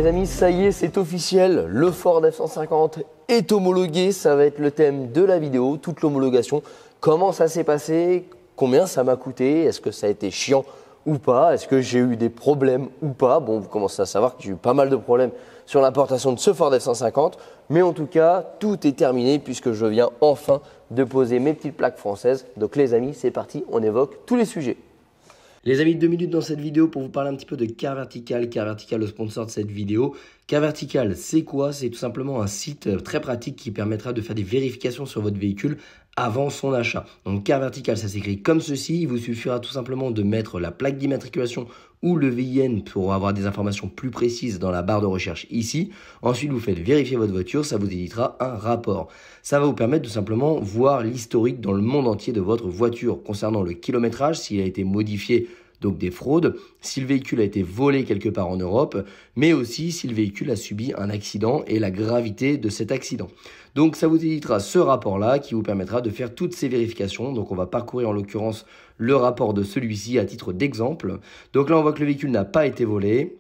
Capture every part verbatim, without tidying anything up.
amis, ça y est, c'est officiel, le Ford F cent cinquante est homologué, ça va être le thème de la vidéo, toute l'homologation. Comment ça s'est passé? Combien ça m'a coûté? Est-ce que ça a été chiant ou pas? Est-ce que j'ai eu des problèmes ou pas? Bon, vous commencez à savoir que j'ai eu pas mal de problèmes sur l'importation de ce Ford F cent cinquante, mais en tout cas, tout est terminé puisque je viens enfin de poser mes petites plaques françaises. Donc les amis, c'est parti, on évoque tous les sujets. Les amis, deux minutes dans cette vidéo pour vous parler un petit peu de Car Vertical. Car Vertical, le sponsor de cette vidéo. Car Vertical, c'est quoi? C'est tout simplement un site très pratique qui permettra de faire des vérifications sur votre véhicule avant son achat. Donc Car Vertical, ça s'écrit comme ceci. Il vous suffira tout simplement de mettre la plaque d'immatriculation ou le V I N pour avoir des informations plus précises dans la barre de recherche ici. Ensuite, vous faites vérifier votre voiture, ça vous éditera un rapport. Ça va vous permettre de simplement voir l'historique dans le monde entier de votre voiture concernant le kilométrage, s'il a été modifié, donc des fraudes, si le véhicule a été volé quelque part en Europe, mais aussi si le véhicule a subi un accident et la gravité de cet accident. Donc ça vous éditera ce rapport-là qui vous permettra de faire toutes ces vérifications. Donc on va parcourir en l'occurrence le rapport de celui-ci à titre d'exemple. Donc là on voit que le véhicule n'a pas été volé.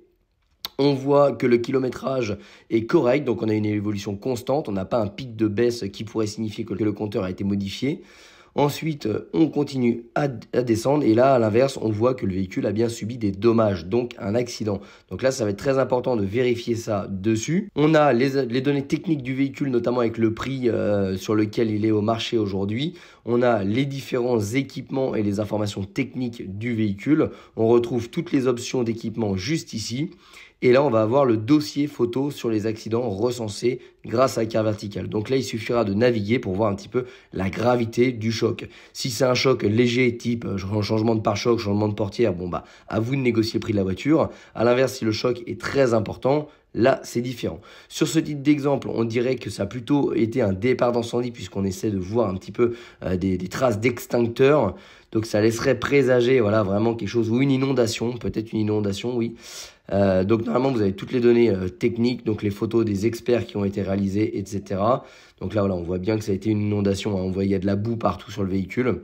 On voit que le kilométrage est correct, donc on a une évolution constante. On n'a pas un pic de baisse qui pourrait signifier que le compteur a été modifié. Ensuite, on continue à, à descendre et là, à l'inverse, on voit que le véhicule a bien subi des dommages, donc un accident. Donc là, ça va être très important de vérifier ça dessus. On a les, les données techniques du véhicule, notamment avec le prix euh, sur lequel il est au marché aujourd'hui. On a les différents équipements et les informations techniques du véhicule. On retrouve toutes les options d'équipement juste ici. Et là, on va avoir le dossier photo sur les accidents recensés grâce à Car Vertical. Donc là, il suffira de naviguer pour voir un petit peu la gravité du choc. Si c'est un choc léger, type changement de pare-choc, changement de portière, bon bah, à vous de négocier le prix de la voiture. À l'inverse, si le choc est très important, là, c'est différent. Sur ce type d'exemple, on dirait que ça a plutôt été un départ d'incendie puisqu'on essaie de voir un petit peu euh, des, des traces d'extincteur. Donc ça laisserait présager voilà, vraiment quelque chose, ou une inondation, peut-être une inondation, oui. Euh, donc normalement, vous avez toutes les données euh, techniques, donc les photos des experts qui ont été réalisées, et cetera. Donc là, voilà, on voit bien que ça a été une inondation, hein. On voit qu'il y a de la boue partout sur le véhicule.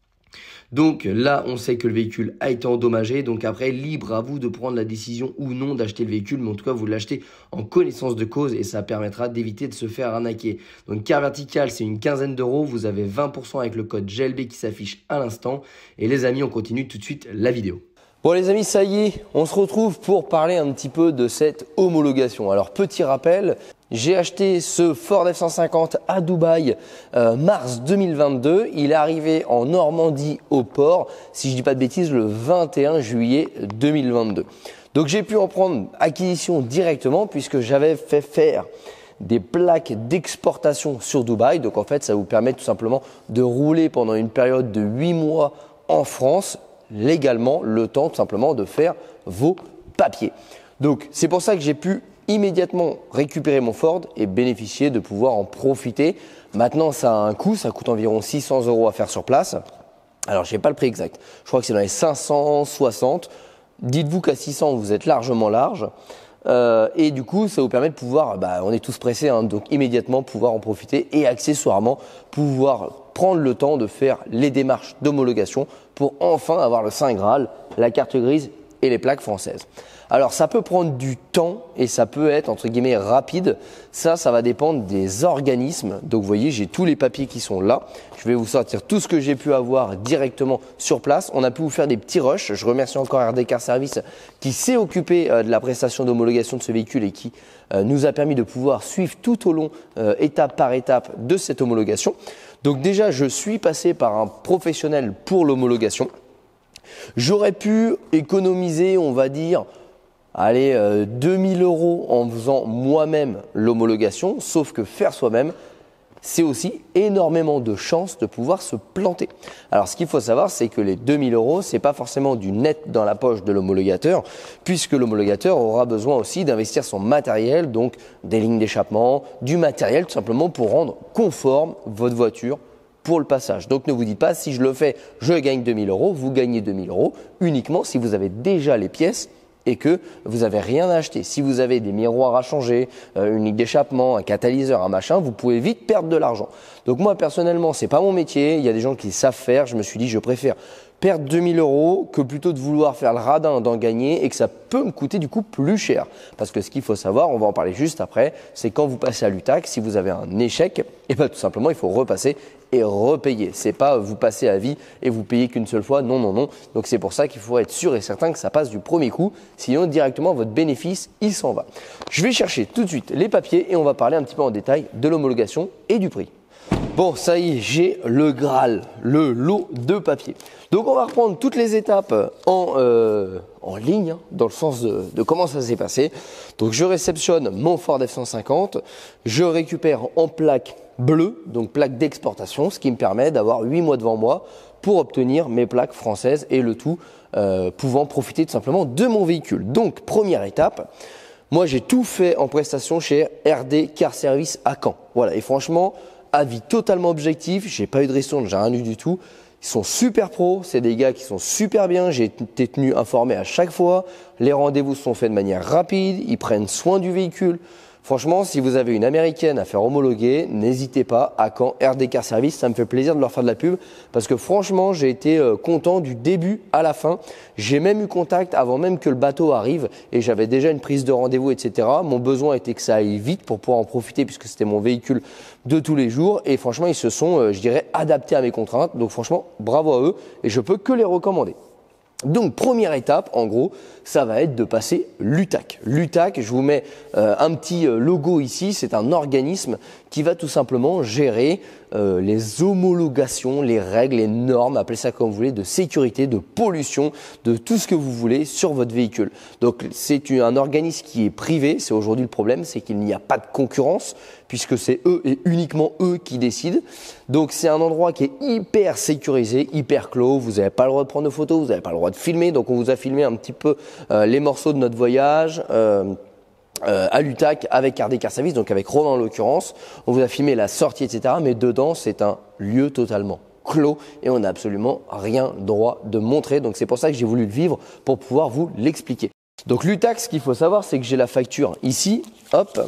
Donc là, on sait que le véhicule a été endommagé. Donc après, libre à vous de prendre la décision ou non d'acheter le véhicule. Mais en tout cas, vous l'achetez en connaissance de cause et ça permettra d'éviter de se faire arnaquer. Donc Car Vertical, c'est une quinzaine d'euros. Vous avez vingt pour cent avec le code G L B qui s'affiche à l'instant. Et les amis, on continue tout de suite la vidéo. Bon les amis, ça y est, on se retrouve pour parler un petit peu de cette homologation. Alors petit rappel, j'ai acheté ce Ford F cent cinquante à Dubaï euh, mars deux mille vingt-deux. Il est arrivé en Normandie au port, si je dis pas de bêtises, le vingt et un juillet deux mille vingt-deux. Donc j'ai pu en prendre acquisition directement puisque j'avais fait faire des plaques d'exportation sur Dubaï. Donc en fait, ça vous permet tout simplement de rouler pendant une période de huit mois en France légalement, le temps tout simplement de faire vos papiers. Donc c'est pour ça que j'ai pu immédiatement récupérer mon Ford et bénéficier de pouvoir en profiter. Maintenant ça a un coût, ça coûte environ six cents euros à faire sur place. Alors je n'ai pas le prix exact, je crois que c'est dans les cinq cent soixante. Dites-vous qu'à six cents vous êtes largement large. Euh, et du coup, ça vous permet de pouvoir, bah, on est tous pressés, hein, donc immédiatement pouvoir en profiter et accessoirement pouvoir prendre le temps de faire les démarches d'homologation pour enfin avoir le Saint Graal, la carte grise et les plaques françaises. Alors ça peut prendre du temps et ça peut être entre guillemets rapide. Ça, ça va dépendre des organismes. Donc vous voyez, j'ai tous les papiers qui sont là. Je vais vous sortir tout ce que j'ai pu avoir directement sur place. On a pu vous faire des petits rushs. Je remercie encore R D Car Service qui s'est occupé euh, de la prestation d'homologation de ce véhicule et qui euh, nous a permis de pouvoir suivre tout au long, euh, étape par étape, de cette homologation. Donc déjà, je suis passé par un professionnel pour l'homologation. J'aurais pu économiser, on va dire, allez, euh, deux mille euros en faisant moi-même l'homologation, sauf que faire soi-même, c'est aussi énormément de chances de pouvoir se planter. Alors ce qu'il faut savoir, c'est que les deux mille euros, ce n'est pas forcément du net dans la poche de l'homologateur, puisque l'homologateur aura besoin aussi d'investir son matériel, donc des lignes d'échappement, du matériel tout simplement pour rendre conforme votre voiture pour le passage. Donc ne vous dites pas, si je le fais, je gagne deux mille euros, vous gagnez deux mille euros uniquement si vous avez déjà les pièces et que vous n'avez rien à acheter. Si vous avez des miroirs à changer, euh, une ligne d'échappement, un catalyseur, un machin, vous pouvez vite perdre de l'argent. Donc moi personnellement, c'est pas mon métier. Il y a des gens qui savent faire. Je me suis dit, je préfère perdre deux mille euros que plutôt de vouloir faire le radin d'en gagner et que ça peut me coûter du coup plus cher. Parce que ce qu'il faut savoir, on va en parler juste après, c'est quand vous passez à l'U T A C, si vous avez un échec, et bien tout simplement il faut repasser et repayer. C'est pas vous passez à vie et vous payez qu'une seule fois, non, non, non. Donc c'est pour ça qu'il faut être sûr et certain que ça passe du premier coup, sinon directement votre bénéfice il s'en va. Je vais chercher tout de suite les papiers et on va parler un petit peu en détail de l'homologation et du prix. Bon, ça y est, j'ai le Graal, le lot de papier. Donc, on va reprendre toutes les étapes en, euh, en ligne, hein, dans le sens de, de comment ça s'est passé. Donc, je réceptionne mon Ford F cent cinquante, je récupère en plaque bleue, donc plaque d'exportation, ce qui me permet d'avoir huit mois devant moi pour obtenir mes plaques françaises et le tout euh, pouvant profiter tout simplement de mon véhicule. Donc, première étape. Moi, j'ai tout fait en prestation chez R D Car Service à Caen. Voilà, et franchement, avis totalement objectif, j'ai pas eu de ristourne, j'ai rien eu du tout. Ils sont super pros, c'est des gars qui sont super bien, j'ai été tenu informé à chaque fois. Les rendez-vous sont faits de manière rapide, ils prennent soin du véhicule. Franchement, si vous avez une américaine à faire homologuer, n'hésitez pas à Caen R D Car Service, ça me fait plaisir de leur faire de la pub parce que franchement, j'ai été euh, content du début à la fin. J'ai même eu contact avant même que le bateau arrive et j'avais déjà une prise de rendez-vous, et cetera. Mon besoin était que ça aille vite pour pouvoir en profiter puisque c'était mon véhicule de tous les jours et franchement, ils se sont, euh, je dirais, adaptés à mes contraintes. Donc franchement, bravo à eux et je peux que les recommander. Donc, première étape, en gros, ça va être de passer l'U T A C. L'U T A C, je vous mets euh, un petit logo ici, c'est un organisme qui va tout simplement gérer euh, les homologations, les règles, les normes, appelez ça comme vous voulez, de sécurité, de pollution, de tout ce que vous voulez sur votre véhicule. Donc, c'est un organisme qui est privé, c'est aujourd'hui le problème, c'est qu'il n'y a pas de concurrence, puisque c'est eux et uniquement eux qui décident. Donc, c'est un endroit qui est hyper sécurisé, hyper clos, vous n'avez pas le droit de prendre de photos, vous n'avez pas le droit de filmer, donc on vous a filmé un petit peu euh, les morceaux de notre voyage, euh, Euh, à l'U T A C avec R D Car Service, donc avec Romain en l'occurrence. On vous a filmé la sortie, et cetera. Mais dedans, c'est un lieu totalement clos et on n'a absolument rien droit de montrer. Donc c'est pour ça que j'ai voulu le vivre pour pouvoir vous l'expliquer. Donc l'U T A C, ce qu'il faut savoir, c'est que j'ai la facture ici, hop,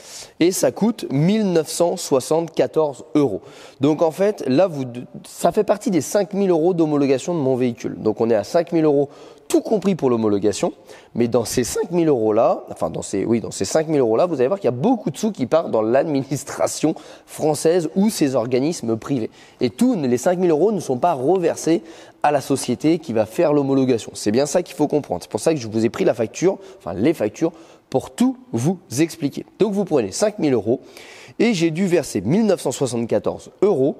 et ça coûte mille neuf cent soixante-quatorze euros. Donc en fait, là, vous, ça fait partie des cinq mille euros d'homologation de mon véhicule. Donc on est à cinq mille euros tout compris pour l'homologation, mais dans ces cinq mille euros là, enfin dans ces, oui, dans ces cinq mille euros là, vous allez voir qu'il y a beaucoup de sous qui partent dans l'administration française ou ces organismes privés. Et tous les cinq mille euros ne sont pas reversés à la société qui va faire l'homologation. C'est bien ça qu'il faut comprendre. C'est pour ça que je vous ai pris la facture, enfin les factures, pour tout vous expliquer. Donc vous prenez cinq mille euros et j'ai dû verser mille neuf cent soixante-quatorze euros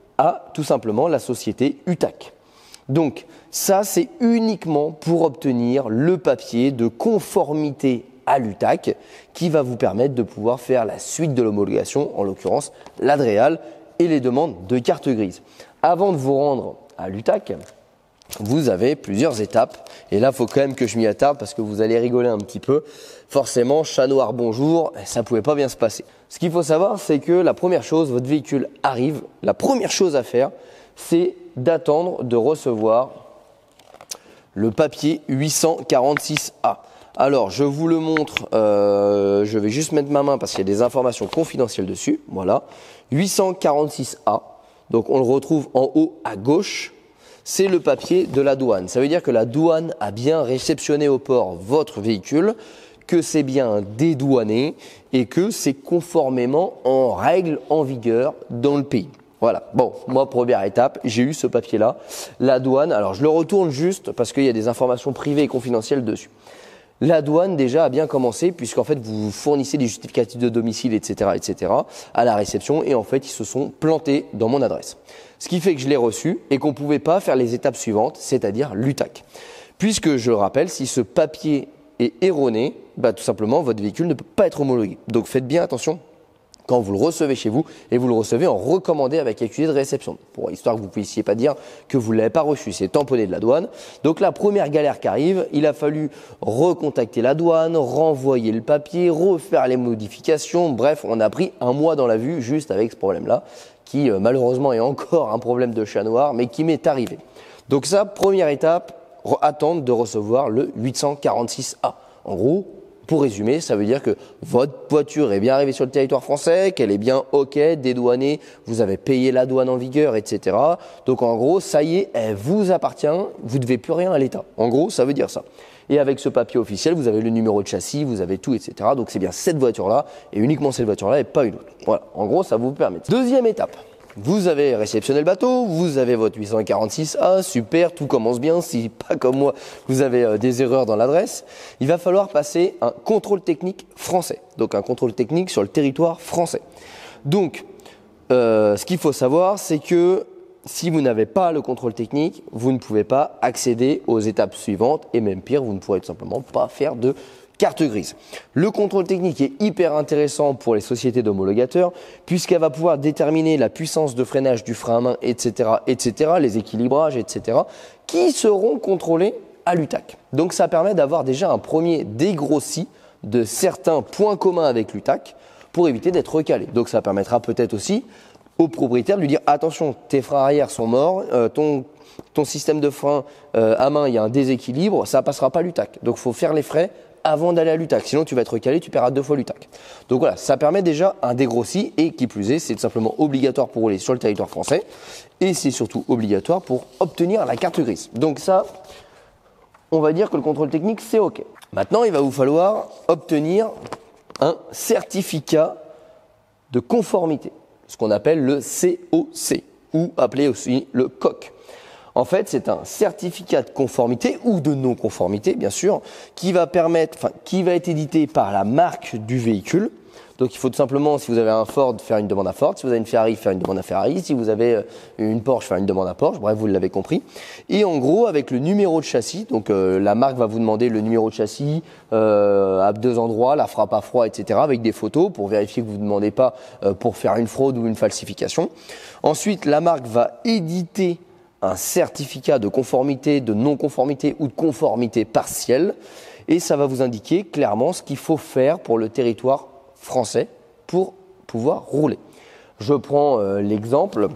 à tout simplement la société U T A C. Donc ça, c'est uniquement pour obtenir le papier de conformité à l'U T A C qui va vous permettre de pouvoir faire la suite de l'homologation, en l'occurrence l'Adréal et les demandes de carte grise. Avant de vous rendre à l'U T A C, vous avez plusieurs étapes et là, il faut quand même que je m'y attarde parce que vous allez rigoler un petit peu. Forcément, chat noir, bonjour, ça ne pouvait pas bien se passer. Ce qu'il faut savoir, c'est que la première chose, votre véhicule arrive, la première chose à faire, c'est d'attendre de recevoir le papier huit cent quarante-six A. Alors, je vous le montre, euh, je vais juste mettre ma main parce qu'il y a des informations confidentielles dessus. Voilà, huit cent quarante-six A. Donc, on le retrouve en haut à gauche. C'est le papier de la douane. Ça veut dire que la douane a bien réceptionné au port votre véhicule, que c'est bien dédouané et que c'est conformément en règle en vigueur dans le pays. Voilà, bon, moi, première étape, j'ai eu ce papier-là. La douane, alors je le retourne juste parce qu'il y a des informations privées et confidentielles dessus. La douane, déjà, a bien commencé puisqu'en fait, vous fournissez des justificatifs de domicile, et cetera, et cetera à la réception et en fait, ils se sont plantés dans mon adresse. Ce qui fait que je l'ai reçu et qu'on ne pouvait pas faire les étapes suivantes, c'est-à-dire l'U T A C. Puisque, je le rappelle, si ce papier est erroné, bah, tout simplement, votre véhicule ne peut pas être homologué. Donc, faites bien attention quand vous le recevez chez vous et vous le recevez en recommandé avec accusé de réception. Pour histoire que vous ne puissiez pas dire que vous ne l'avez pas reçu, c'est tamponné de la douane. Donc la première galère qui arrive, il a fallu recontacter la douane, renvoyer le papier, refaire les modifications. Bref, on a pris un mois dans la vue juste avec ce problème-là qui euh, malheureusement est encore un problème de chat noir mais qui m'est arrivé. Donc ça, première étape, attendre de recevoir le huit cent quarante-six A. En gros, Pour résumer, ça veut dire que votre voiture est bien arrivée sur le territoire français, qu'elle est bien OK, dédouanée, vous avez payé la douane en vigueur, et cetera. Donc en gros, ça y est, elle vous appartient, vous ne devez plus rien à l'État. En gros, ça veut dire ça. Et avec ce papier officiel, vous avez le numéro de châssis, vous avez tout, et cetera. Donc c'est bien cette voiture-là, et uniquement cette voiture-là, et pas une autre. Voilà, en gros, ça vous permet. Deuxième étape. Vous avez réceptionné le bateau, vous avez votre huit cent quarante-six A, super, tout commence bien. Si pas comme moi, vous avez euh, des erreurs dans l'adresse, il va falloir passer un contrôle technique français. Donc un contrôle technique sur le territoire français. Donc, euh, ce qu'il faut savoir, c'est que si vous n'avez pas le contrôle technique, vous ne pouvez pas accéder aux étapes suivantes et même pire, vous ne pourrez tout simplement pas faire de carte grise. Le contrôle technique est hyper intéressant pour les sociétés d'homologateurs puisqu'elle va pouvoir déterminer la puissance de freinage du frein à main, et cetera, et cetera, les équilibrages, et cetera, qui seront contrôlés à l'U T A C. Donc ça permet d'avoir déjà un premier dégrossi de certains points communs avec l'U T A C pour éviter d'être recalé. Donc ça permettra peut-être aussi au propriétaire de lui dire attention, tes freins arrière sont morts, euh, ton ton système de frein euh, à main, il y a un déséquilibre, ça ne passera pas l'U T A C. Donc il faut faire les frais avant d'aller à l'U T A C. Sinon, tu vas être recalé, tu paieras deux fois l'U T A C. Donc voilà, ça permet déjà un dégrossi et qui plus est, c'est tout simplement obligatoire pour rouler sur le territoire français et c'est surtout obligatoire pour obtenir la carte grise. Donc ça, on va dire que le contrôle technique, c'est OK. Maintenant, il va vous falloir obtenir un certificat de conformité, ce qu'on appelle le C O C ou appelé aussi le C O C. En fait, c'est un certificat de conformité ou de non-conformité, bien sûr, qui va permettre, enfin, qui va être édité par la marque du véhicule. Donc, il faut tout simplement, si vous avez un Ford, faire une demande à Ford. Si vous avez une Ferrari, faire une demande à Ferrari. Si vous avez une Porsche, faire une demande à Porsche. Bref, vous l'avez compris. Et en gros, avec le numéro de châssis, donc euh, la marque va vous demander le numéro de châssis euh, à deux endroits, la frappe à froid, et cetera, avec des photos pour vérifier que vous ne demandez pas euh, pour faire une fraude ou une falsification. Ensuite, la marque va éditer un certificat de conformité, de non-conformité ou de conformité partielle et ça va vous indiquer clairement ce qu'il faut faire pour le territoire français pour pouvoir rouler. Je prends euh, l'exemple,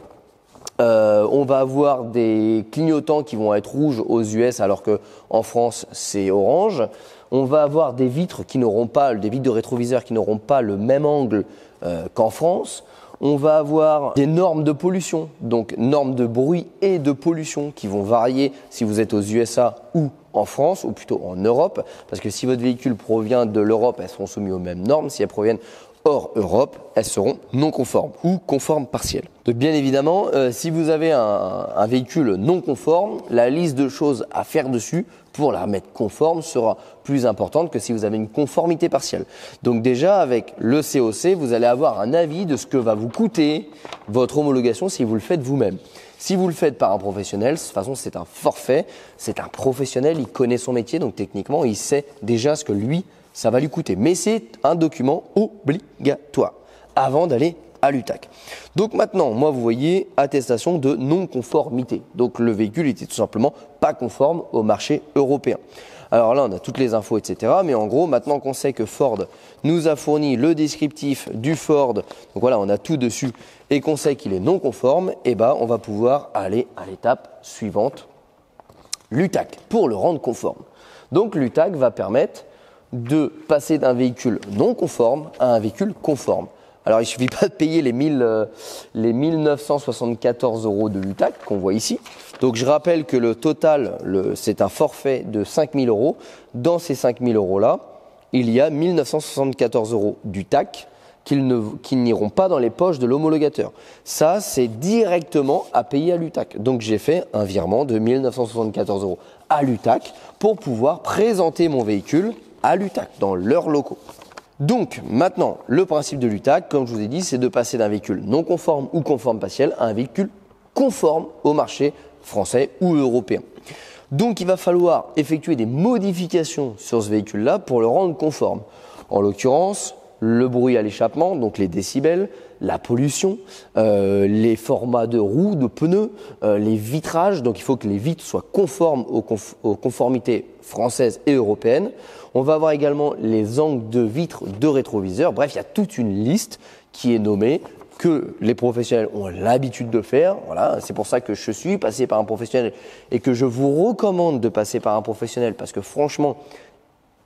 euh, on va avoir des clignotants qui vont être rouges aux U S alors qu'en France c'est orange. On va avoir des vitres qui n'auront pas, des vitres de rétroviseur qui n'auront pas le même angle euh, qu'en France. On va avoir des normes de pollution, donc normes de bruit et de pollution qui vont varier si vous êtes aux U S A ou en France, ou plutôt en Europe, parce que si votre véhicule provient de l'Europe, elles seront soumises aux mêmes normes. Si elles proviennent hors Europe, elles seront non conformes ou conformes partielles. Donc bien évidemment, euh, si vous avez un, un véhicule non conforme, la liste de choses à faire dessus pour la mettre conforme sera plus importante que si vous avez une conformité partielle. Donc déjà avec le C O C, vous allez avoir un avis de ce que va vous coûter votre homologation si vous le faites vous-même. Si vous le faites par un professionnel, de toute façon c'est un forfait, c'est un professionnel, il connaît son métier, donc techniquement il sait déjà ce que lui, ça va lui coûter. Mais c'est un document obligatoire avant d'aller à l'U T A C. Donc maintenant, moi vous voyez, attestation de non-conformité. Donc le véhicule était tout simplement pas conforme au marché européen. Alors là, on a toutes les infos, et cetera. Mais en gros, maintenant qu'on sait que Ford nous a fourni le descriptif du Ford, donc voilà, on a tout dessus, et qu'on sait qu'il est non conforme, eh ben, on va pouvoir aller à l'étape suivante, l'U T A C, pour le rendre conforme. Donc l'U T A C va permettre de passer d'un véhicule non conforme à un véhicule conforme. Alors, il ne suffit pas de payer les, mille, euh, les mille neuf cent soixante-quatorze euros de l'U T A C qu'on voit ici. Donc, je rappelle que le total, le, c'est un forfait de cinq mille euros. Dans ces cinq mille euros-là, il y a mille neuf cent soixante-quatorze euros d'U T A C qu'ils ne, qui n'iront pas dans les poches de l'homologateur. Ça, c'est directement à payer à l'U T A C. Donc, j'ai fait un virement de mille neuf cent soixante-quatorze euros à l'U T A C pour pouvoir présenter mon véhicule à l'U T A C dans leurs locaux. Donc maintenant, le principe de l'U T A C, comme je vous ai dit, c'est de passer d'un véhicule non conforme ou conforme partiel à un véhicule conforme au marché français ou européen. Donc il va falloir effectuer des modifications sur ce véhicule-là pour le rendre conforme. En l'occurrence, le bruit à l'échappement, donc les décibels, la pollution, euh, les formats de roues, de pneus, euh, les vitrages. Donc il faut que les vitres soient conformes aux, conf- aux conformités françaises et européennes. On va avoir également les angles de vitres de rétroviseur. Bref, il y a toute une liste qui est nommée, que les professionnels ont l'habitude de faire. Voilà, c'est pour ça que je suis passé par un professionnel et que je vous recommande de passer par un professionnel parce que franchement,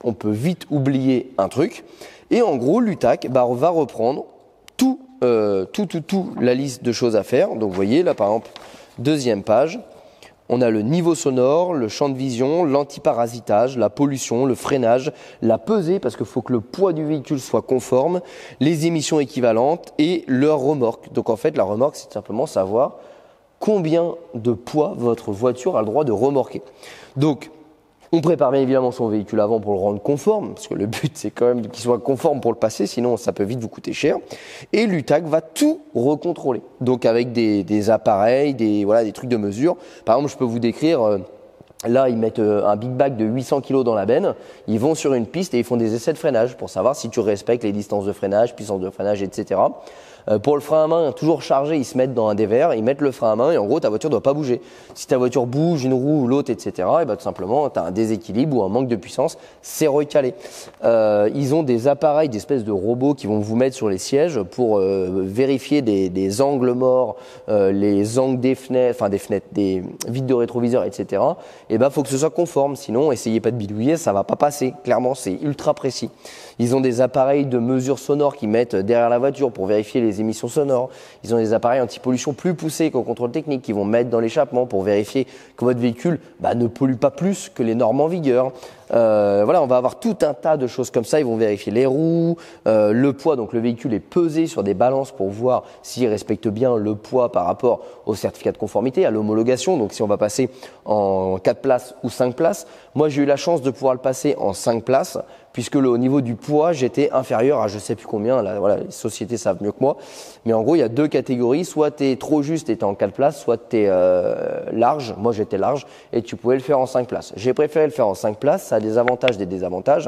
on peut vite oublier un truc. Et en gros, l'U T A C bah, va reprendre tout, euh, tout, tout, tout la liste de choses à faire. Donc vous voyez là par exemple, deuxième page, on a le niveau sonore, le champ de vision, l'antiparasitage, la pollution, le freinage, la pesée parce qu'il faut que le poids du véhicule soit conforme, les émissions équivalentes et leur remorque. Donc en fait la remorque c'est simplement savoir combien de poids votre voiture a le droit de remorquer. Donc on prépare bien évidemment son véhicule avant pour le rendre conforme, parce que le but c'est quand même qu'il soit conforme pour le passer, sinon ça peut vite vous coûter cher. Et l'U T A C va tout recontrôler, donc avec des, des appareils, des, voilà, des trucs de mesure. Par exemple, je peux vous décrire, euh, là ils mettent euh, un big bag de huit cents kilos dans la benne, ils vont sur une piste et ils font des essais de freinage pour savoir si tu respectes les distances de freinage, puissance de freinage, et cetera. Euh, pour le frein à main, toujours chargé, ils se mettent dans un dévers, ils mettent le frein à main et en gros ta voiture ne doit pas bouger. Si ta voiture bouge, une roue ou l'autre, et cetera, et bah, tout simplement tu as un déséquilibre ou un manque de puissance, c'est recalé. Euh, ils ont des appareils, des espèces de robots qui vont vous mettre sur les sièges pour euh, vérifier des, des angles morts, euh, les angles des fenêtres, enfin des fenêtres, des vitres de rétroviseur, et cetera. Et bah faut que ce soit conforme, sinon essayez pas de bidouiller, ça va pas passer. Clairement, c'est ultra précis. Ils ont des appareils de mesure sonore qu'ils mettent derrière la voiture pour vérifier les émissions sonores. Ils ont des appareils anti-pollution plus poussés qu'au contrôle technique qu'ils vont mettre dans l'échappement pour vérifier que votre véhicule bah, ne pollue pas plus que les normes en vigueur. Euh, voilà, on va avoir tout un tas de choses comme ça. Ils vont vérifier les roues, euh, le poids. Donc le véhicule est pesé sur des balances pour voir s'il respecte bien le poids par rapport au certificat de conformité, à l'homologation. Donc si on va passer en quatre places ou cinq places. Moi j'ai eu la chance de pouvoir le passer en cinq places puisque le, au niveau du poids j'étais inférieur à je sais plus combien. Là, voilà, les sociétés savent mieux que moi. Mais en gros il y a deux catégories. Soit tu es trop juste et tu es en quatre places, soit tu es euh, large. Moi j'étais large et tu pouvais le faire en cinq places. J'ai préféré le faire en cinq places. Ça a des avantages, des désavantages.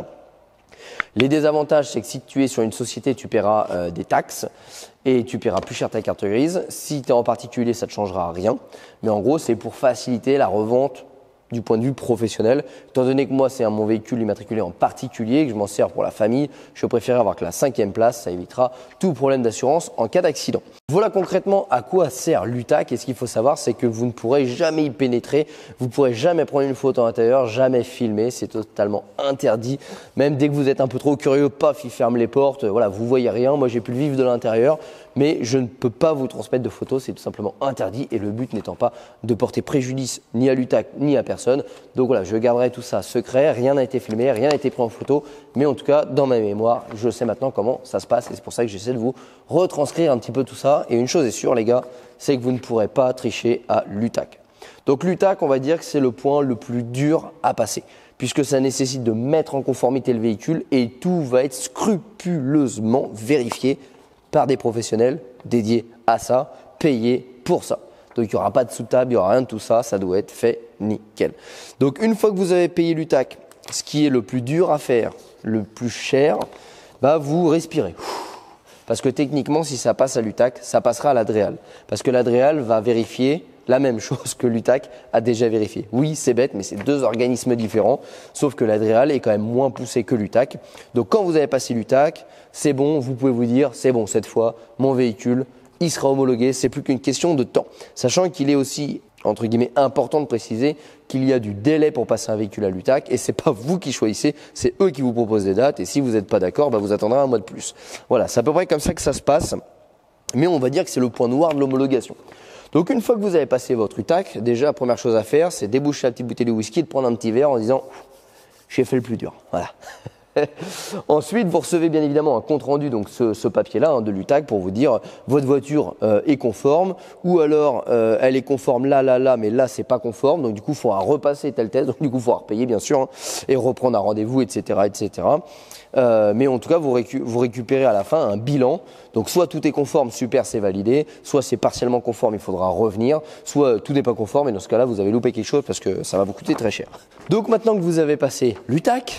Les désavantages, c'est que si tu es sur une société, tu paieras euh, des taxes et tu paieras plus cher ta carte grise. Si tu es en particulier, ça ne te changera rien. Mais en gros, c'est pour faciliter la revente du point de vue professionnel. Étant donné que moi, c'est un, mon véhicule immatriculé en particulier, que je m'en sers pour la famille, je préfère avoir que la cinquième place. Ça évitera tout problème d'assurance en cas d'accident. Voilà concrètement à quoi sert l'U T A C. Et ce qu'il faut savoir, c'est que vous ne pourrez jamais y pénétrer. Vous ne pourrez jamais prendre une photo à l'intérieur, jamais filmer. C'est totalement interdit. Même dès que vous êtes un peu trop curieux, paf, il ferme les portes. Voilà, vous voyez rien. Moi, j'ai pu le vivre de l'intérieur. Mais je ne peux pas vous transmettre de photos. C'est tout simplement interdit. Et le but n'étant pas de porter préjudice ni à l'U T A C ni à personne. Donc voilà, je garderai tout ça secret. Rien n'a été filmé, rien n'a été pris en photo. Mais en tout cas, dans ma mémoire, je sais maintenant comment ça se passe. Et c'est pour ça que j'essaie de vous retranscrire un petit peu tout ça. Et une chose est sûre, les gars, c'est que vous ne pourrez pas tricher à l'U T A C. Donc l'U T A C, on va dire que c'est le point le plus dur à passer, puisque ça nécessite de mettre en conformité le véhicule et tout va être scrupuleusement vérifié par des professionnels dédiés à ça, payés pour ça. Donc il n'y aura pas de sous-table, il n'y aura rien de tout ça, ça doit être fait nickel. Donc une fois que vous avez payé l'U T A C, ce qui est le plus dur à faire, le plus cher, bah vous respirez. Parce que techniquement, si ça passe à l'U T A C, ça passera à l'Adréal. Parce que l'Adréal va vérifier la même chose que l'U T A C a déjà vérifié. Oui, c'est bête, mais c'est deux organismes différents. Sauf que l'Adréal est quand même moins poussé que l'U T A C. Donc quand vous avez passé l'U T A C, c'est bon, vous pouvez vous dire, c'est bon, cette fois, mon véhicule, il sera homologué. C'est plus qu'une question de temps. Sachant qu'il est aussi, entre guillemets, important de préciser qu'il y a du délai pour passer un véhicule à l'U T A C et c'est pas vous qui choisissez, c'est eux qui vous proposent des dates et si vous n'êtes pas d'accord, bah vous attendrez un mois de plus. Voilà, c'est à peu près comme ça que ça se passe, mais on va dire que c'est le point noir de l'homologation. Donc une fois que vous avez passé votre U T A C, déjà la première chose à faire, c'est déboucher la petite bouteille de whisky et de prendre un petit verre en disant « j'ai fait le plus dur ». Voilà. Ensuite, vous recevez bien évidemment un compte rendu, donc ce, ce papier-là hein, de l'U T A C pour vous dire votre voiture euh, est conforme ou alors euh, elle est conforme là, là, là, mais là c'est pas conforme. Donc du coup, il faudra repasser tel test. Donc du coup, il faudra repayer bien sûr hein, et reprendre un rendez-vous, et cetera, et cetera. Euh, mais en tout cas, vous, récu vous récupérez à la fin un bilan. Donc soit tout est conforme, super, c'est validé. Soit c'est partiellement conforme, il faudra revenir. Soit euh, tout n'est pas conforme et dans ce cas-là, vous avez loupé quelque chose parce que ça va vous coûter très cher. Donc maintenant que vous avez passé l'U T A C,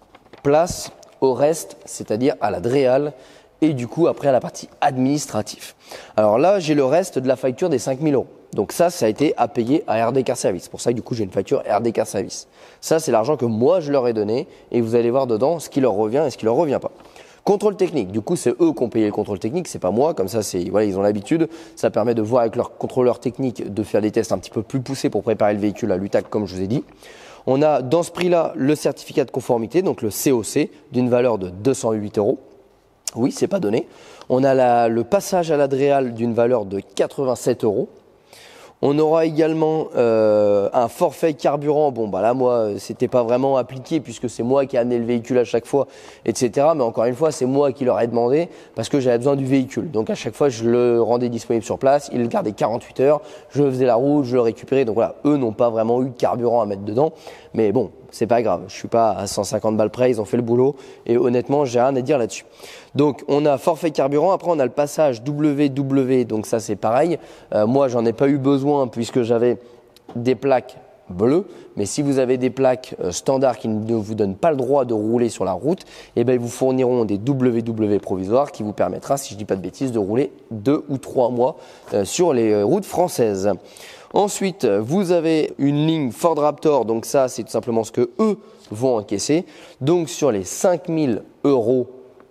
place au reste, c'est-à-dire à la Dréal et du coup après à la partie administrative. Alors là, j'ai le reste de la facture des cinq mille euros. Donc ça, ça a été à payer à R D Car Service. C'est pour ça que du coup, j'ai une facture R D Car Service. Ça, c'est l'argent que moi, je leur ai donné et vous allez voir dedans ce qui leur revient et ce qui leur revient pas. Contrôle technique, du coup, c'est eux qui ont payé le contrôle technique, c'est pas moi. Comme ça, c'est voilà, ils ont l'habitude. Ça permet de voir avec leur contrôleur technique de faire des tests un petit peu plus poussés pour préparer le véhicule à l'U T A C, comme je vous ai dit. On a dans ce prix-là le certificat de conformité, donc le C O C, d'une valeur de deux cent huit euros. Oui, c'est pas donné. On a la, le passage à l'Adréal d'une valeur de quatre-vingt-sept euros. On aura également euh, un forfait carburant. Bon, bah là, moi, c'était pas vraiment appliqué puisque c'est moi qui ai amené le véhicule à chaque fois, et cetera. Mais encore une fois, c'est moi qui leur ai demandé parce que j'avais besoin du véhicule. Donc à chaque fois, je le rendais disponible sur place. Ils le gardaient quarante-huit heures. Je faisais la route, je le récupérais. Donc voilà, eux n'ont pas vraiment eu de carburant à mettre dedans. Mais bon, c'est pas grave. Je suis pas à cent cinquante balles près. Ils ont fait le boulot. Et honnêtement, j'ai rien à dire là-dessus. Donc on a forfait carburant. Après, on a le passage W W. Donc ça, c'est pareil. Euh, moi, j'en ai pas eu besoin puisque j'avais des plaques bleues. Mais si vous avez des plaques euh, standards qui ne vous donnent pas le droit de rouler sur la route, eh ben, ils vous fourniront des W W provisoires qui vous permettra, si je dis pas de bêtises, de rouler deux ou trois mois euh, sur les euh, routes françaises. Ensuite, vous avez une ligne Ford Raptor. Donc ça, c'est tout simplement ce que eux vont encaisser. Donc sur les cinq mille euros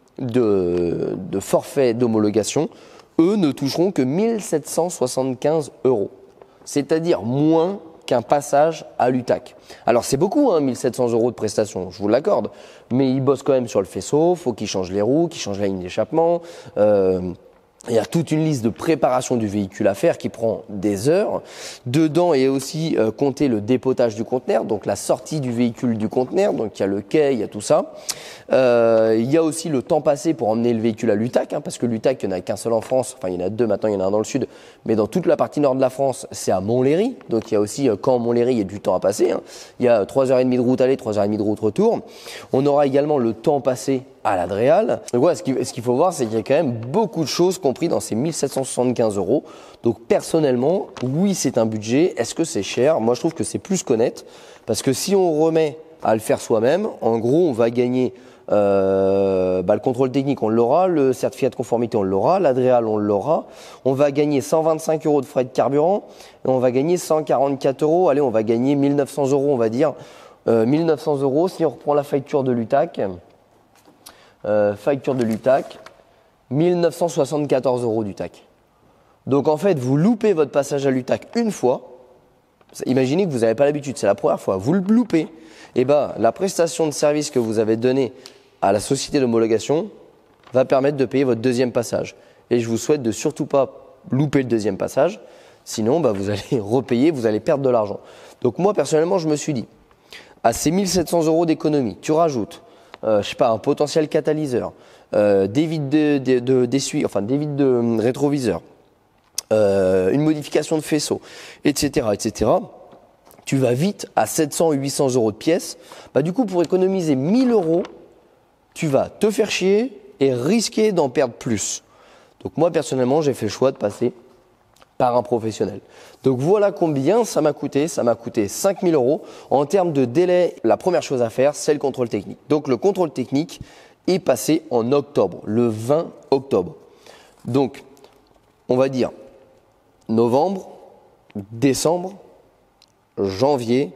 de, de forfait d'homologation, eux ne toucheront que mille sept cent soixante-quinze euros. C'est-à-dire moins qu'un passage à l'U T A C. Alors c'est beaucoup, hein, mille sept cents euros de prestations, je vous l'accorde. Mais ils bossent quand même sur le faisceau, il faut qu'ils changent les roues, qu'ils changent la ligne d'échappement. Euh, Il y a toute une liste de préparation du véhicule à faire qui prend des heures. Dedans, il y a aussi euh, compter le dépotage du conteneur, donc la sortie du véhicule du conteneur. Donc il y a le quai, il y a tout ça. Euh, il y a aussi le temps passé pour emmener le véhicule à l'U T A C, hein, parce que l'U T A C, il n'y en a qu'un seul en France. Enfin, il y en a deux maintenant, il y en a un dans le sud. Mais dans toute la partie nord de la France, c'est à Montlhéry. Donc il y a aussi, euh, quand Montlhéry, il y a du temps à passer. Hein. Il y a trois heures trente de route aller, trois heures trente de route retour. On aura également le temps passé à l'Adréal. Donc voilà, ce qu'il ce qu'il faut voir, c'est qu'il y a quand même beaucoup de choses compris dans ces mille sept cent soixante-quinze euros. Donc personnellement, oui, c'est un budget. Est-ce que c'est cher? Moi, je trouve que c'est plus qu'honnête. Parce que si on remet à le faire soi-même, en gros, on va gagner euh, bah, le contrôle technique, on l'aura. Le certificat de conformité, on l'aura. L'Adréal, on l'aura. On va gagner cent vingt-cinq euros de frais de carburant. Et on va gagner cent quarante-quatre euros. Allez, on va gagner mille neuf cents euros, on va dire. Euh, mille neuf cents euros, si on reprend la facture de l'U T A C. Euh, facture de l'U T A C, mille neuf cent soixante-quatorze euros d'U T A C. Donc en fait, vous loupez votre passage à l'U T A C une fois. Imaginez que vous n'avez pas l'habitude, c'est la première fois, vous le loupez. Et ben, la prestation de service que vous avez donnée à la société d'homologation va permettre de payer votre deuxième passage. Et je vous souhaite de surtout pas louper le deuxième passage, sinon bah, vous allez repayer, vous allez perdre de l'argent. Donc moi personnellement, je me suis dit, à ces mille sept cents euros d'économie, tu rajoutes Euh, je sais pas, un potentiel catalyseur, euh, des vides de, de, de, d'essuie, enfin des vides de euh, rétroviseur, euh, une modification de faisceau, et cetera, et cetera. Tu vas vite à sept cents, huit cents euros de pièce. Bah, du coup, pour économiser mille euros, tu vas te faire chier et risquer d'en perdre plus. Donc moi, personnellement, j'ai fait le choix de passer par un professionnel. Donc voilà combien ça m'a coûté. Ça m'a coûté cinq mille euros. En termes de délai, la première chose à faire, c'est le contrôle technique. Donc le contrôle technique est passé en octobre, le vingt octobre. Donc, on va dire novembre, décembre, janvier,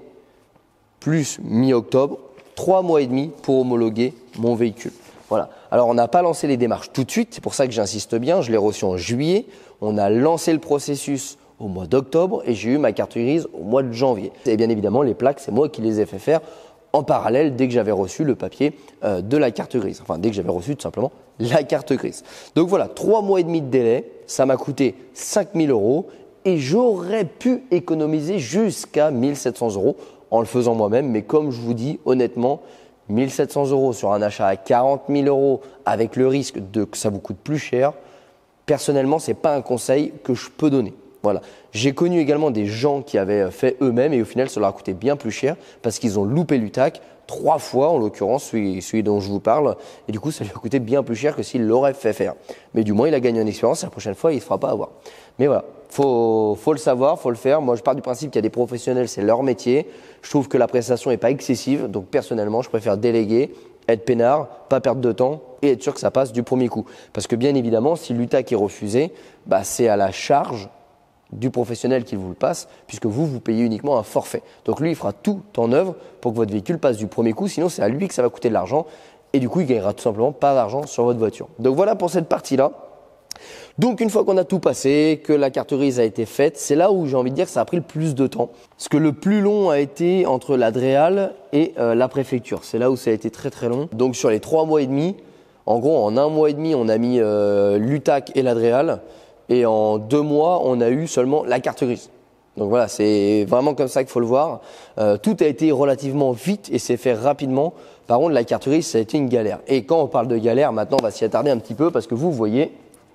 plus mi-octobre, trois mois et demi pour homologuer mon véhicule. Voilà. Alors, on n'a pas lancé les démarches tout de suite. C'est pour ça que j'insiste bien. Je l'ai reçu en juillet. On a lancé le processus au mois d'octobre et j'ai eu ma carte grise au mois de janvier. Et bien évidemment, les plaques, c'est moi qui les ai fait faire en parallèle dès que j'avais reçu le papier euh, de la carte grise. Enfin, dès que j'avais reçu tout simplement la carte grise. Donc voilà, trois mois et demi de délai. Ça m'a coûté cinq mille euros et j'aurais pu économiser jusqu'à mille sept cents euros en le faisant moi-même. Mais comme je vous dis, honnêtement, mille sept cents euros sur un achat à quarante mille euros avec le risque de que ça vous coûte plus cher, personnellement, ce n'est pas un conseil que je peux donner. Voilà. J'ai connu également des gens qui avaient fait eux-mêmes et au final, ça leur a coûté bien plus cher parce qu'ils ont loupé l'U T A C trois fois, en l'occurrence celui, celui dont je vous parle. Et du coup, ça lui a coûté bien plus cher que s'il l'aurait fait faire. Mais du moins, il a gagné en expérience et la prochaine fois, il ne se fera pas avoir. Mais voilà, il faut, faut le savoir, il faut le faire. Moi, je pars du principe qu'il y a des professionnels, c'est leur métier. Je trouve que la prestation n'est pas excessive. Donc personnellement, je préfère déléguer, être peinard, pas perdre de temps et être sûr que ça passe du premier coup. Parce que bien évidemment, si l'U T A C est refusé, bah, c'est à la charge du professionnel qui vous le passe, puisque vous, vous payez uniquement un forfait. Donc lui, il fera tout en œuvre pour que votre véhicule passe du premier coup, sinon c'est à lui que ça va coûter de l'argent, et du coup, il gagnera tout simplement pas d'argent sur votre voiture. Donc voilà pour cette partie-là. Donc une fois qu'on a tout passé, que la carte grise a été faite, c'est là où j'ai envie de dire que ça a pris le plus de temps. Parce que le plus long a été entre l'Adréal et euh, la préfecture. C'est là où ça a été très très long. Donc sur les trois mois et demi, en gros en un mois et demi on a mis euh, l'U T A C et l'Adréal. Et en deux mois on a eu seulement la carte grise. Donc voilà, c'est vraiment comme ça qu'il faut le voir. Euh, tout a été relativement vite et s'est fait rapidement. Par contre la carte grise ça a été une galère. Et quand on parle de galère, maintenant on va s'y attarder un petit peu parce que vous voyez,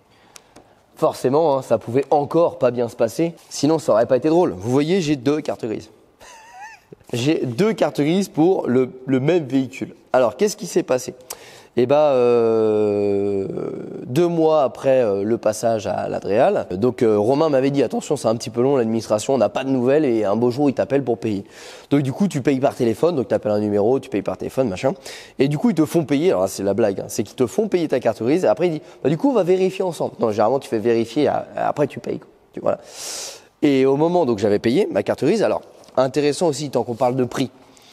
forcément, hein, ça pouvait encore pas bien se passer, sinon ça aurait pas été drôle. Vous voyez, j'ai deux cartes grises. J'ai deux cartes grises pour le, le même véhicule. Alors, qu'est-ce qui s'est passé? Eh ben, euh, deux mois après euh, le passage à l'Adréal, donc euh, Romain m'avait dit attention, c'est un petit peu long, l'administration, on n'a pas de nouvelles et un beau jour il t'appelle pour payer. Donc du coup, tu payes par téléphone, donc tu appelles un numéro, tu payes par téléphone, machin. Et du coup, ils te font payer. Alors là, c'est la blague, hein, c'est qu'ils te font payer ta carte grise. Et après, il dit bah, du coup, on va vérifier ensemble. Non, généralement, tu fais vérifier, après tu payes. Quoi. Tu, voilà. Et au moment donc j'avais payé ma carte grise, alors intéressant aussi tant qu'on parle de prix.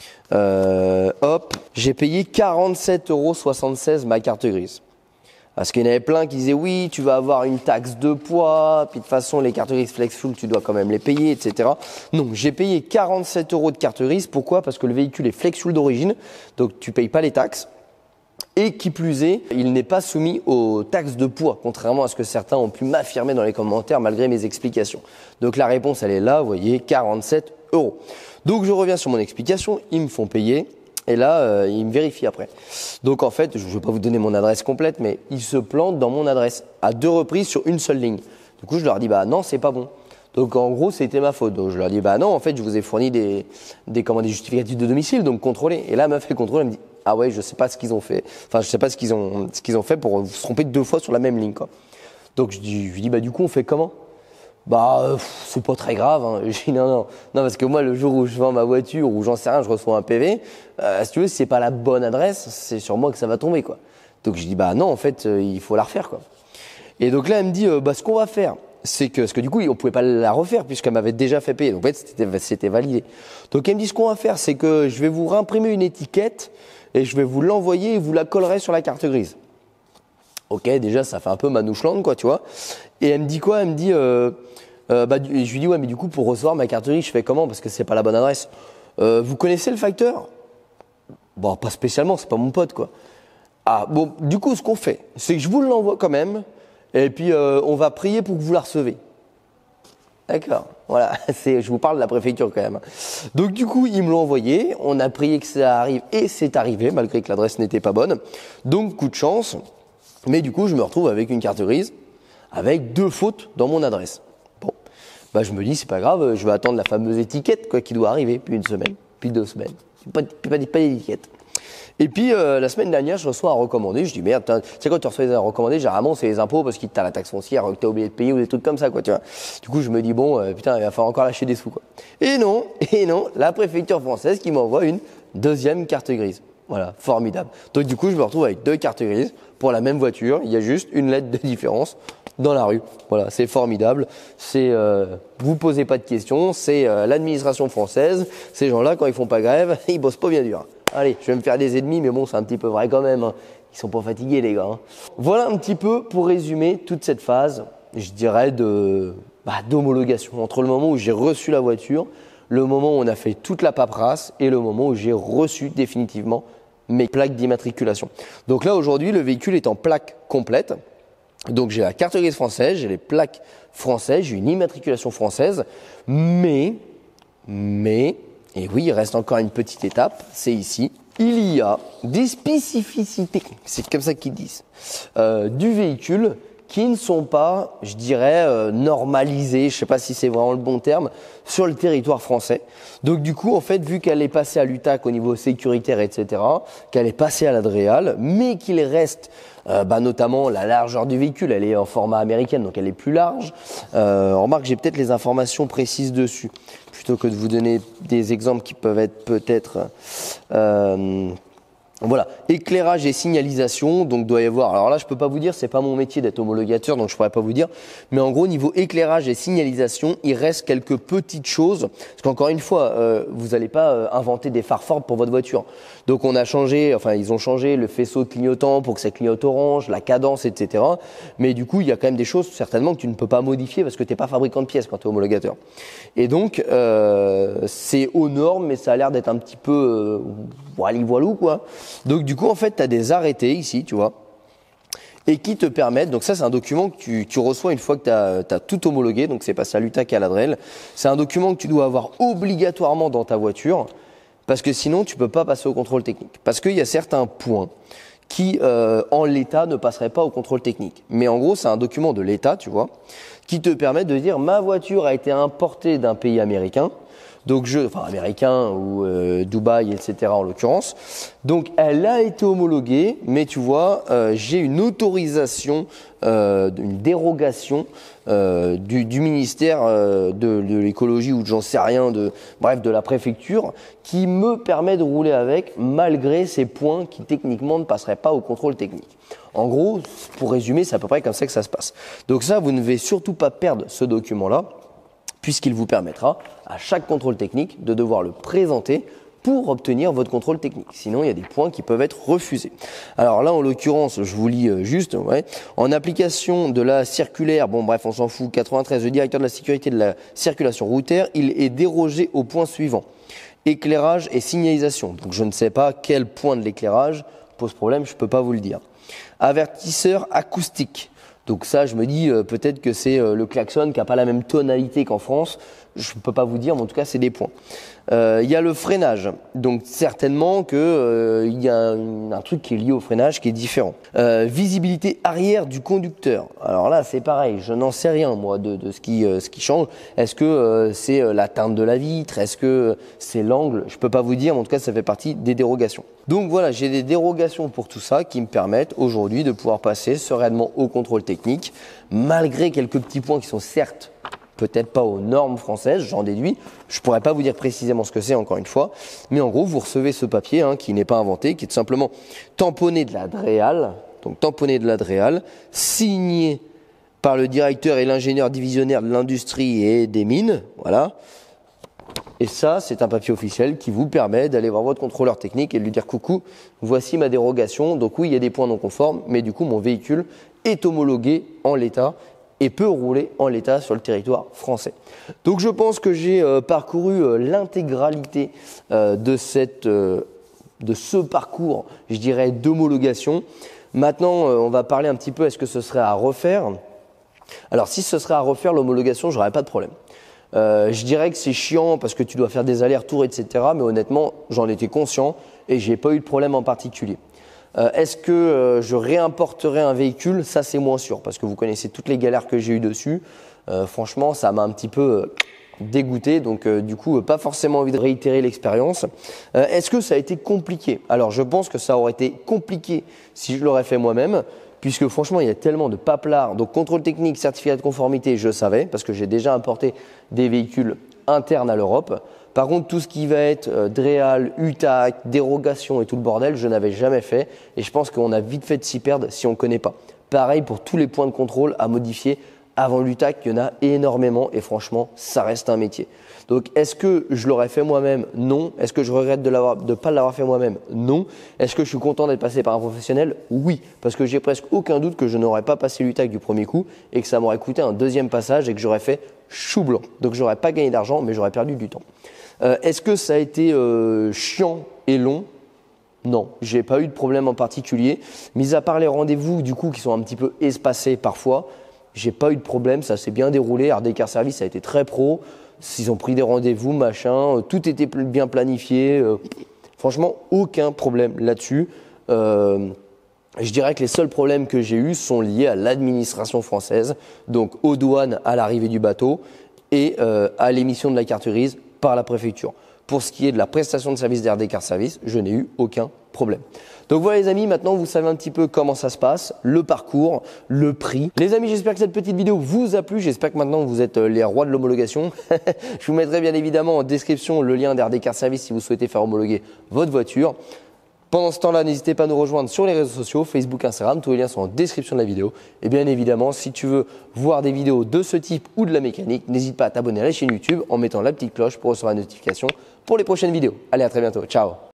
Euh, hop, j'ai payé quarante-sept euros soixante-seize ma carte grise. Parce qu'il y en avait plein qui disaient oui, tu vas avoir une taxe de poids, puis de toute façon les cartes grises FlexFuel, tu dois quand même les payer, et cetera. Non, j'ai payé quarante-sept euros de carte grise. Pourquoi? Parce que le véhicule est FlexFuel d'origine, donc tu payes pas les taxes. Et qui plus est, il n'est pas soumis aux taxes de poids, contrairement à ce que certains ont pu m'affirmer dans les commentaires malgré mes explications. Donc la réponse, elle est là, vous voyez, quarante-sept euros. Donc je reviens sur mon explication, ils me font payer et là, euh, ils me vérifient après. Donc en fait, je ne vais pas vous donner mon adresse complète, mais ils se plantent dans mon adresse à deux reprises sur une seule ligne. Du coup, je leur dis, bah non, c'est pas bon. Donc en gros, c'était ma faute. Donc je leur dis, bah non, en fait, je vous ai fourni des, des, comment, des justificatifs de domicile, donc contrôlez. Et là, elle m'a fait le contrôle, elle me dit, ah ouais, je sais pas ce qu'ils ont fait. Enfin, je sais pas ce qu'ils ont, ce qu'ils ont fait pour se tromper deux fois sur la même ligne, quoi. Donc je dis, je lui dis, bah du coup, on fait comment? Bah, euh, c'est pas très grave. Hein. Je dis non, non, non, parce que moi, le jour où je vends ma voiture ou j'en sais rien, je reçois un P V. Euh, si tu veux, si c'est pas la bonne adresse, c'est sur moi que ça va tomber, quoi. Donc je dis bah non, en fait, euh, il faut la refaire, quoi. Et donc là, elle me dit, euh, bah ce qu'on va faire, c'est que, parce que du coup, on pouvait pas la refaire puisqu'elle m'avait déjà fait payer. Donc en fait, c'était, c'était validé. Donc elle me dit, ce qu'on va faire, c'est que je vais vous réimprimer une étiquette et je vais vous l'envoyer et vous la collerez sur la carte grise. Ok, déjà, ça fait un peu manouchelande, quoi, tu vois. Et elle me dit quoi? Elle me dit, euh, euh, bah, je lui dis, ouais, mais du coup, pour recevoir ma carte grise, je fais comment? Parce que c'est pas la bonne adresse. Euh, vous connaissez le facteur? Bon, pas spécialement, c'est pas mon pote, quoi. Ah, bon, du coup, ce qu'on fait, c'est que je vous l'envoie quand même, et puis euh, on va prier pour que vous la recevez. D'accord, voilà, c'est, je vous parle de la préfecture quand même. Donc du coup, ils me l'ont envoyé, on a prié que ça arrive, et c'est arrivé, malgré que l'adresse n'était pas bonne. Donc, coup de chance. Mais du coup, je me retrouve avec une carte grise, avec deux fautes dans mon adresse. Bon, bah je me dis, c'est pas grave, je vais attendre la fameuse étiquette quoi, qui doit arriver, puis une semaine, puis deux semaines, pas, pas, pas d'étiquette. Et puis, euh, la semaine dernière, je reçois un recommandé, je dis, merde, tu sais quoi, tu reçois un recommandé, généralement, c'est les impôts parce qu'il t'a la taxe foncière que t'as oublié de payer ou des trucs comme ça, quoi, tu vois. Du coup, je me dis, bon, euh, putain, il va falloir encore lâcher des sous, quoi. Et non, et non, la préfecture française qui m'envoie une deuxième carte grise. Voilà, formidable. Donc du coup, je me retrouve avec deux cartes grises pour la même voiture. Il y a juste une lettre de différence dans la rue. Voilà, c'est formidable. C'est, euh, vous posez pas de questions. C'est euh, l'administration française. Ces gens-là, quand ils font pas grève, ils bossent pas bien dur. Allez, je vais me faire des ennemis, mais bon, c'est un petit peu vrai quand même. Hein. Ils sont pas fatigués, les gars. Hein. Voilà un petit peu pour résumer toute cette phase, je dirais, de bah, d'homologation entre le moment où j'ai reçu la voiture, le moment où on a fait toute la paperasse et le moment où j'ai reçu définitivement mes plaques d'immatriculation. Donc là, aujourd'hui, le véhicule est en plaque complète. Donc j'ai la carte grise française, j'ai les plaques françaises, j'ai une immatriculation française. Mais, mais, et oui, il reste encore une petite étape, c'est ici. Il y a des spécificités, c'est comme ça qu'ils disent, euh, du véhicule qui ne sont pas, je dirais, euh, normalisés, je ne sais pas si c'est vraiment le bon terme, sur le territoire français. Donc du coup, en fait, vu qu'elle est passée à l'U T A C au niveau sécuritaire, et cetera, qu'elle est passée à l'Adréal, mais qu'il reste euh, bah, notamment la largeur du véhicule, elle est en format américain, donc elle est plus large. Euh, remarque, j'ai peut-être les informations précises dessus, plutôt que de vous donner des exemples qui peuvent être peut-être... Euh, Voilà, éclairage et signalisation, donc doit y avoir, alors là je peux pas vous dire, c'est pas mon métier d'être homologateur, donc je pourrais pas vous dire, mais en gros niveau éclairage et signalisation, il reste quelques petites choses, parce qu'encore une fois, euh, vous n'allez pas euh, inventer des phares Ford pour votre voiture. Donc on a changé, enfin ils ont changé le faisceau clignotant pour que ça clignote orange, la cadence, et cetera. Mais du coup, il y a quand même des choses certainement que tu ne peux pas modifier parce que tu n'es pas fabricant de pièces quand tu es homologateur. Et donc, euh, c'est aux normes, mais ça a l'air d'être un petit peu euh, voilou quoi. Donc du coup, en fait, tu as des arrêtés ici, tu vois, et qui te permettent, donc ça c'est un document que tu, tu reçois une fois que tu as tout homologué, donc c'est passé à l'U T A C et à l'A D R E L. C'est un document que tu dois avoir obligatoirement dans ta voiture, parce que sinon tu ne peux pas passer au contrôle technique. Parce qu'il y a certains points qui, euh, en l'état, ne passeraient pas au contrôle technique. Mais en gros, c'est un document de l'État, tu vois, qui te permet de dire ma voiture a été importée d'un pays américain, donc je, enfin américain ou euh, Dubaï, et cetera en l'occurrence. Donc elle a été homologuée, mais tu vois, euh, j'ai une autorisation, euh, une dérogation euh, du, du ministère euh, de, de l'écologie ou de j'en sais rien, de bref de la préfecture, qui me permet de rouler avec malgré ces points qui techniquement ne passeraient pas au contrôle technique. En gros, pour résumer, c'est à peu près comme ça que ça se passe. Donc ça, vous ne devez surtout pas perdre ce document-là, puisqu'il vous permettra à chaque contrôle technique de devoir le présenter pour obtenir votre contrôle technique. Sinon, il y a des points qui peuvent être refusés. Alors là, en l'occurrence, je vous lis juste, ouais, en application de la circulaire, bon bref, on s'en fout, quatre-vingt-treize, le directeur de la sécurité de la circulation routière, il est dérogé au point suivant. Éclairage et signalisation. Donc je ne sais pas quel point de l'éclairage pose problème, je ne peux pas vous le dire. Avertisseur acoustique. Donc ça, je me dis euh, peut-être que c'est euh, le klaxon qui n'a pas la même tonalité qu'en France. Je ne peux pas vous dire, mais en tout cas, c'est des points. Euh, il y a le freinage. Donc certainement qu'il euh, y a un, un truc qui est lié au freinage qui est différent. Euh, visibilité arrière du conducteur. Alors là, c'est pareil. Je n'en sais rien, moi, de, de ce, qui, euh, ce qui change. Est-ce que euh, c'est euh, la teinte de la vitre? Est-ce que c'est l'angle? Je ne peux pas vous dire, mais en tout cas, ça fait partie des dérogations. Donc voilà, j'ai des dérogations pour tout ça qui me permettent aujourd'hui de pouvoir passer sereinement au contrôle technique, malgré quelques petits points qui sont certes peut-être pas aux normes françaises, j'en déduis. Je pourrais pas vous dire précisément ce que c'est encore une fois, mais en gros, vous recevez ce papier hein, qui n'est pas inventé, qui est tout simplement tamponné de la D R E A L, donc tamponné de la D R E A L, signé par le directeur et l'ingénieur divisionnaire de l'industrie et des mines, voilà. Et ça, c'est un papier officiel qui vous permet d'aller voir votre contrôleur technique et de lui dire « Coucou, voici ma dérogation. » Donc oui, il y a des points non conformes, mais du coup, mon véhicule est homologué en l'état et peut rouler en l'état sur le territoire français. Donc je pense que j'ai euh, parcouru euh, l'intégralité euh, de, cette, euh, de ce parcours, je dirais, d'homologation. Maintenant, euh, on va parler un petit peu, est-ce que ce serait à refaire? Alors si ce serait à refaire l'homologation, j'aurais pas de problème. Euh, je dirais que c'est chiant parce que tu dois faire des allers-retours, et cetera. Mais honnêtement, j'en étais conscient et j'ai pas eu de problème en particulier. Euh, Est-ce que euh, je réimporterai un véhicule? Ça, c'est moins sûr parce que vous connaissez toutes les galères que j'ai eues dessus. Euh, franchement, ça m'a un petit peu euh, dégoûté. Donc, euh, du coup, euh, pas forcément envie de réitérer l'expérience. Euh, Est-ce que ça a été compliqué? Alors, je pense que ça aurait été compliqué si je l'aurais fait moi-même. Puisque franchement, il y a tellement de paplards. Donc, contrôle technique, certificat de conformité, je savais, parce que j'ai déjà importé des véhicules internes à l'Europe. Par contre, tout ce qui va être euh, D R E A L, U T A C, dérogation et tout le bordel, je n'avais jamais fait. Et je pense qu'on a vite fait de s'y perdre si on ne connaît pas. Pareil pour tous les points de contrôle à modifier avant l'U T A C, il y en a énormément. Et franchement, ça reste un métier. Donc, est-ce que je l'aurais fait moi-même? Non. Est-ce que je regrette de ne pas l'avoir fait moi-même? Non. Est-ce que je suis content d'être passé par un professionnel? Oui. Parce que j'ai presque aucun doute que je n'aurais pas passé l'U T A C du premier coup et que ça m'aurait coûté un deuxième passage et que j'aurais fait chou blanc. Donc, j'aurais pas gagné d'argent, mais j'aurais perdu du temps. Euh, est-ce que ça a été euh, chiant et long? Non. J'ai pas eu de problème en particulier. Mis à part les rendez-vous, du coup, qui sont un petit peu espacés parfois, j'ai pas eu de problème. Ça s'est bien déroulé. R D Car Service a été très pro. Ils ont pris des rendez-vous, machin, tout était bien planifié. Euh, franchement, aucun problème là-dessus. Euh, je dirais que les seuls problèmes que j'ai eus sont liés à l'administration française, donc aux douanes à l'arrivée du bateau et euh, à l'émission de la carte grise par la préfecture. Pour ce qui est de la prestation de service d'R D Car Service, je n'ai eu aucun problème. Donc voilà les amis, maintenant vous savez un petit peu comment ça se passe, le parcours, le prix. Les amis, j'espère que cette petite vidéo vous a plu, j'espère que maintenant vous êtes les rois de l'homologation. Je vous mettrai bien évidemment en description le lien d'R D Car Service si vous souhaitez faire homologuer votre voiture. Pendant ce temps-là, n'hésitez pas à nous rejoindre sur les réseaux sociaux, Facebook, Instagram, tous les liens sont en description de la vidéo. Et bien évidemment, si tu veux voir des vidéos de ce type ou de la mécanique, n'hésite pas à t'abonner à la chaîne YouTube en mettant la petite cloche pour recevoir la notification pour les prochaines vidéos. Allez, à très bientôt. Ciao.